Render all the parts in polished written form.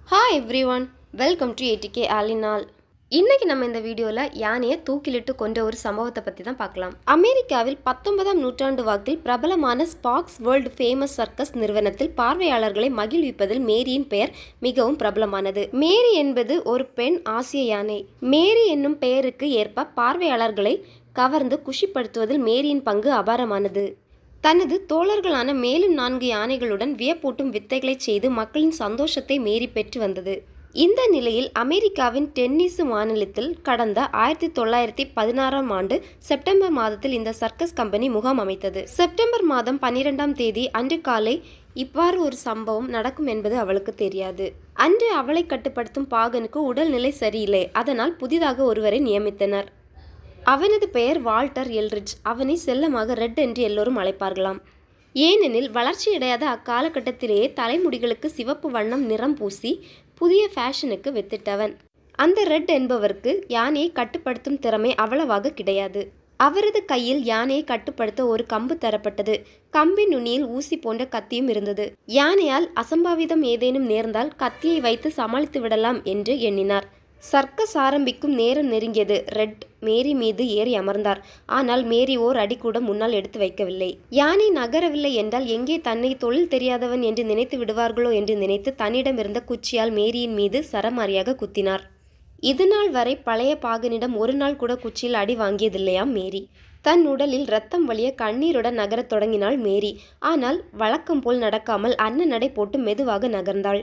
Hi everyone, welcome to ATK ஆலினால். இன்னைக்கு நம்ம இந்த வீடியோவில் யானையை தூக்கிலிட்டு கொண்ட ஒரு சம்பவத்தை பற்றி தான் பார்க்கலாம். அமெரிக்காவில் 19ஆம் நூற்றாண்டு வாக்கில் பிரபலமான ஸ்பார்க்ஸ் வேர்ல்டு ஃபேமஸ் சர்க்கஸ் நிறுவனத்தில் பார்வையாளர்களை மகிழ்விப்பதில் மேரியின் பெயர் மிகவும் பிரபலமானது. மேரி என்பது ஒரு பெண் ஆசிய யானை. மேரி என்னும் பெயருக்கு ஏற்ப பார்வையாளர்களை கவர்ந்து குஷிப்படுத்துவதில் மேரியின் பங்கு அபாரமானது. தனது தோழர்களான மேலும் 4 யானைகளுடன் வியப்பூட்டும் வித்தைகளை செய்து மக்களின் சந்தோஷத்தை மேரி பெற்று வந்தது. இந்த நிலையில் அமெரிக்காவின் டென்னீசி மாநிலத்தில் கடந்த 1916ஆம் ஆண்டு செப்டம்பர் மாதத்தில் இந்த சர்க்கஸ் கம்பெனி முகாம் அமைத்தது. செப்டம்பர் மாதம் 12ஆம் தேதி அன்று காலை இவ்வாறு ஒரு சம்பவம் நடக்கும் என்பது அவளுக்கு தெரியாது. அன்று அவளை கட்டுப்படுத்தும் பாகனுக்கு உடல்நிலை சரியில்லை. அதனால் புதிதாக ஒருவரை நியமித்தனர். அவனது பெயர் வால்டர் எல்ரிச். அவனை செல்லமாக ரெட் என்று எல்லோரும் அழைப்பார்களாம். ஏனெனில் வளர்ச்சியடையாத அக்காலகட்டத்திலேயே தலைமுடிகளுக்கு சிவப்பு வண்ணம் நிறம் பூசி புதிய ஃபேஷனுக்கு வித்திட்டவன். அந்த ரெட் என்பவருக்கு யானையை கட்டுப்படுத்தும் திறமை அவ்வளவாக கிடையாது. அவரது கையில் யானையை கட்டுப்படுத்த ஒரு கம்பு தரப்பட்டது. கம்பின் நுனியில் ஊசி போன்ற கத்தியும் இருந்தது. யானையால் அசம்பாவிதம் ஏதேனும் நேர்ந்தால் கத்தியை வைத்து சமாளித்து விடலாம் என்று எண்ணினார். சர்க்கஸ் ஆரம்பிக்கும் நேரம் நெருங்கியது. ரெட் மேரி மீது ஏறி அமர்ந்தார். ஆனால் மேரி ஓர் அடி கூட முன்னால் எடுத்து வைக்கவில்லை. யானை நகரவில்லை என்றால் எங்கே தன்னை தொழில் தெரியாதவன் என்று நினைத்து விடுவார்களோ என்று நினைத்து தன்னிடமிருந்த குச்சியால் மேரியின் மீது சரமாரியாக குத்தினார். இதுநாள் வரை பழைய பாகனிடம் ஒரு நாள் கூட குச்சியில் அடி வாங்கியதில்லையாம் மேரி. தன் உடலில் ரத்தம் வழிய கண்ணீருடன் நகரத் தொடங்கினாள் மேரி. ஆனால் வழக்கம் போல் நடக்காமல் அன்ன நடை போட்டு மெதுவாக நகர்ந்தாள்.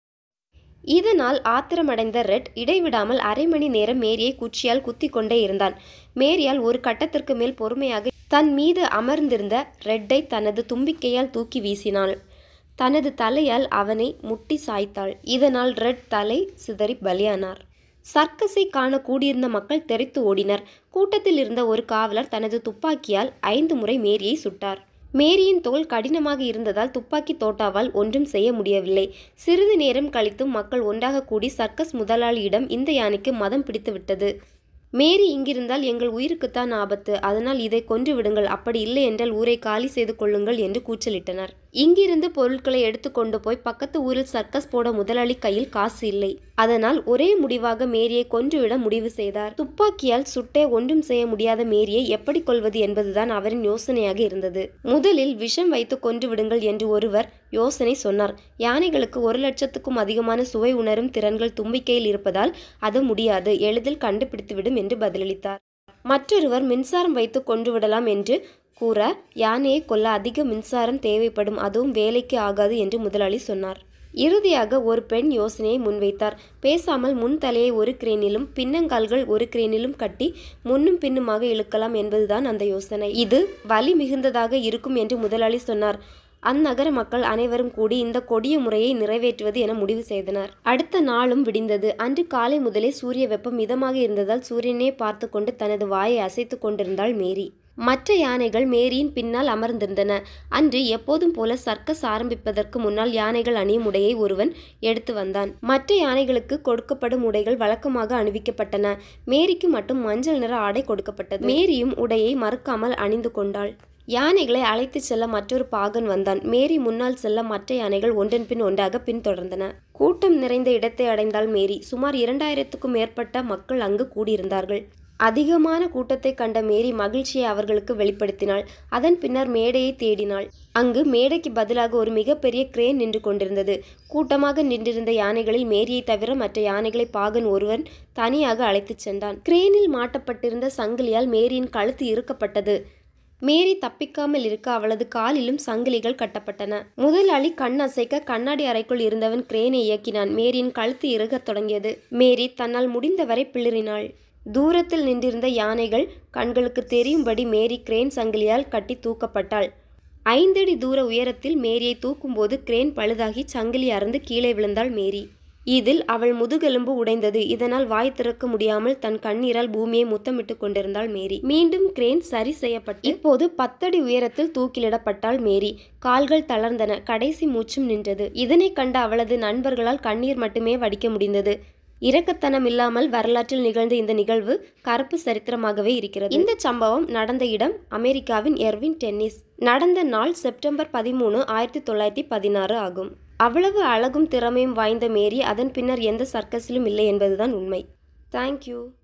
இதனால் ஆத்திரமடைந்த ரெட் இடைவிடாமல் அரை மணி நேரம் மேரியை குச்சியால் குத்தி கொண்டே இருந்தான். மேரியால் ஒரு கட்டத்திற்கு மேல் பொறுமையாக தன் மீது அமர்ந்திருந்த ரெட்டை தனது தும்பிக்கையால் தூக்கி வீசினாள். தனது தலையால் அவனை முட்டி சாய்த்தாள். இதனால் ரெட் தலை சிதறி பலியானார். சர்க்கஸை காண கூடியிருந்த மக்கள் தெறித்து ஓடினர். கூட்டத்தில் இருந்த ஒரு காவலர் தனது துப்பாக்கியால் 5 முறை மேரியை சுட்டார். மேரியின் தோல் கடினமாக இருந்ததால் துப்பாக்கி தோட்டாவால் ஒன்றும் செய்ய முடியவில்லை. சிறிது நேரம் கழித்தும் மக்கள் ஒன்றாக கூடி சர்க்கஸ் முதலாளியிடம் இந்த யானைக்கு மதம் பிடித்து விட்டது. மேரி இங்கிருந்தால் எங்கள் உயிருக்குத்தான் ஆபத்து. அதனால் இதை கொன்று விடுங்கள். அப்படி இல்லை என்றால் ஊரை காலி செய்து கொள்ளுங்கள் என்று கூச்சலிட்டனர். இங்கிருந்து பொருட்களை எடுத்து கொண்டு போய் பக்கத்து ஊரில் சர்க்கஸ் போட முதலாளி கையில் காசு இல்லை. அதனால் ஒரே முடிவாக மேரியை கொன்றுவிட முடிவு செய்தார். துப்பாக்கியால் சுட்டே ஒன்றும் செய்ய முடியாத மேரியை எப்படி கொல்வது என்பதுதான் அவரின் யோசனையாக இருந்தது. முதலில் விஷம் வைத்து கொன்று விடுங்கள் என்று ஒருவர் யோசனை சொன்னார். யானைகளுக்கு 1 லட்சத்துக்கும் அதிகமான சுவை உணரும் திறன்கள் தும்பிக்கையில் இருப்பதால் அது முடியாது, எளிதில் கண்டுபிடித்துவிடும் என்று பதிலளித்தார். மற்றொருவர் மின்சாரம் வைத்து கொன்று விடலாம் என்று கூற, யானையை கொல்ல அதிக மின்சாரம் தேவைப்படும், அதுவும் வேலைக்கு ஆகாது என்று முதலாளி சொன்னார். இறுதியாக ஒரு பெண் யோசனையை முன்வைத்தார். பேசாமல் முன் தலையை ஒரு கிரேனிலும் பின்னங்கால்கள் ஒரு கிரேனிலும் கட்டி முன்னும் பின்னுமாக இழுக்கலாம் என்பதுதான் அந்த யோசனை. இது வலி மிகுந்ததாக இருக்கும் என்று முதலாளி சொன்னார். அந்நகர மக்கள் அனைவரும் கூடி இந்த கொடிய முறையை நிறைவேற்றுவது என முடிவு செய்தனர். அடுத்த நாளும் விடிந்தது. அன்று காலை முதலே சூரிய வெப்பம் மிதமாக இருந்ததால் சூரியனே பார்த்து கொண்டு தனது வாயை அசைத்து கொண்டிருந்தாள் மேரி. மற்ற யானைகள் மேரியின் பின்னால் அமர்ந்திருந்தன. அன்று எப்போதும் போல சர்க்கஸ் ஆரம்பிப்பதற்கு முன்னால் யானைகள் அணியும் உடையை ஒருவன் எடுத்து வந்தான். மற்ற யானைகளுக்கு கொடுக்கப்படும் உடைகள் வழக்கமாக அணிவிக்கப்பட்டன. மேரிக்கு மட்டும் மஞ்சள் நிற ஆடை கொடுக்கப்பட்டது. மேரியும் உடையை மறுக்காமல் அணிந்து கொண்டாள். யானைகளை அழைத்து செல்ல மற்றொரு பாகன் வந்தான். மேரி முன்னால் செல்ல மற்ற யானைகள் ஒன்றன் பின் ஒன்றாக பின்தொடர்ந்தன. கூட்டம் நிறைந்த இடத்தை அடைந்தாள் மேரி. சுமார் 2000க்கும் மேற்பட்ட மக்கள் அங்கு கூடியிருந்தார்கள். அதிகமான கூட்டத்தை கண்ட மேரி மகிழ்ச்சியை அவர்களுக்கு வெளிப்படுத்தினாள். அதன் பின்னர் மேடையை தேடினாள். அங்கு மேடைக்கு பதிலாக ஒரு மிகப்பெரிய கிரேன் நின்று கொண்டிருந்தது. கூட்டமாக நின்றிருந்த யானைகளில் மேரியை தவிர மற்ற யானைகளை பாகன் ஒருவன் தனியாக அழைத்துச் சென்றான். கிரேனில் மாட்டப்பட்டிருந்த சங்கிலியால் மேரியின் கழுத்து இறுக்கப்பட்டது. மேரி தப்பிக்காமல் இருக்க அவளது காலிலும் சங்கிலிகள் கட்டப்பட்டன. முதலாளி கண் அசைக்க கண்ணாடி அறைக்குள் இருந்தவன் கிரேனை இயக்கினான். மேரியின் கழுத்து இறுகத் தொடங்கியது. மேரி தன்னால் முடிந்தவரை பிளிறினாள். தூரத்தில் நின்றிருந்த யானைகள் கண்களுக்கு தெரியும்படி மேரி கிரேன் சங்கிலியால் கட்டி தூக்கப்பட்டாள். 5 அடி தூர உயரத்தில் மேரியை தூக்கும்போது கிரேன் பழுதாகி சங்கிலி அறுந்து கீழே விழுந்தாள் மேரி. இதில் அவள் முதுகெலும்பு உடைந்தது. இதனால் வாய் திறக்க முடியாமல் தன் கண்ணீரால் பூமியை முத்தமிட்டு கொண்டிருந்தாள் மேரி. மீண்டும் கிரேன் சரி செய்யப்பட்டு இப்போது 10 அடி உயரத்தில் தூக்கிலிடப்பட்டாள் மேரி. கால்கள் தளர்ந்தன. கடைசி மூச்சும் நின்றது. இதனை கண்ட அவளது நண்பர்களால் கண்ணீர் மட்டுமே வடிக்க முடிந்தது. இரக்கத்தனம் இல்லாமல் வரலாற்றில் நிகழ்ந்த இந்த நிகழ்வு கருப்பு சரித்திரமாகவே இருக்கிறது. இந்த சம்பவம் நடந்த இடம் அமெரிக்காவின் எர்வின் டென்னிஸ். நடந்த நாள் செப்டம்பர் 13, 1916 ஆகும். அவ்வளவு அழகும் திறமையும் வாய்ந்த மேரி அதன் பின்னர் எந்த சர்க்கஸிலும் இல்லை என்பதுதான் உண்மை. தேங்க்யூ.